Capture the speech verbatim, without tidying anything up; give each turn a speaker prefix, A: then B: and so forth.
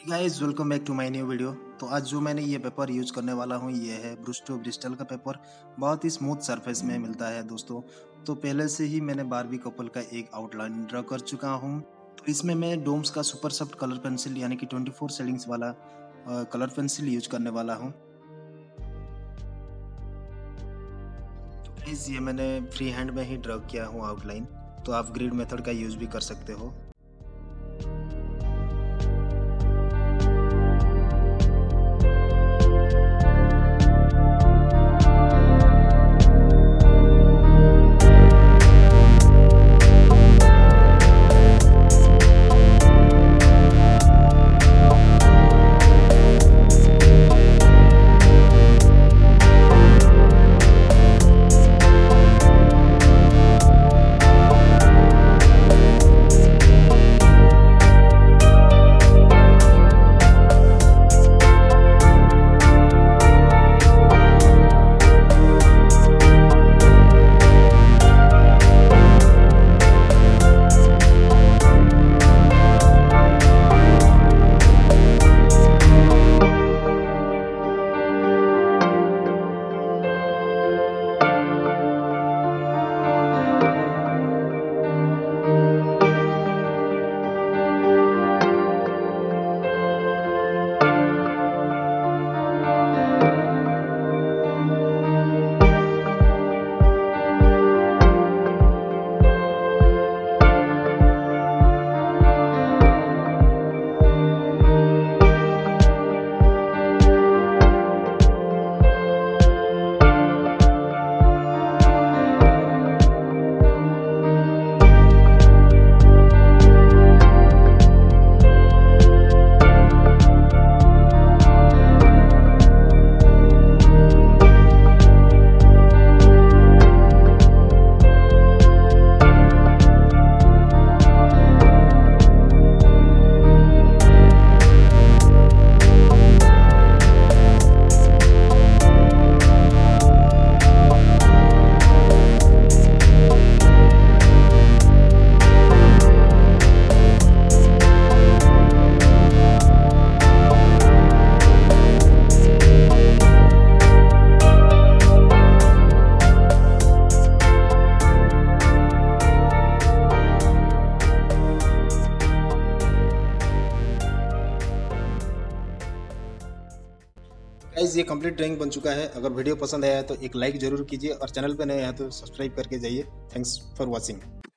A: Guys welcome back to my new video. तो आज जो मैंने ये पेपर यूज करने वाला हूँ ये है ब्रूस्टो ब्रिस्टल का पेपर। बहुत ही स्मूथ सरफेस में मिलता है दोस्तों। तो पहले से ही मैंने बारबी कपल का एक आउटलाइन ड्रा कर चुका हूँ। तो इसमें मैं डोम्स का सुपर सॉफ्ट कलर पेंसिल यानी कि ट्वेंटी फोर शेडिंग्स वाला कलर पेंसिल यूज करने वाला हूँ। तो गाइस ये मैंने फ्री हैंड में ही ड्रा किया हूँ आउटलाइन। तो आप ग्रिड मेथड का यूज भी कर सकते हो। गाइस ये कंप्लीट ड्राइंग बन चुका है। अगर वीडियो पसंद आया तो एक लाइक जरूर कीजिए और चैनल पे नए हैं तो सब्सक्राइब करके जाइए। Thanks for watching.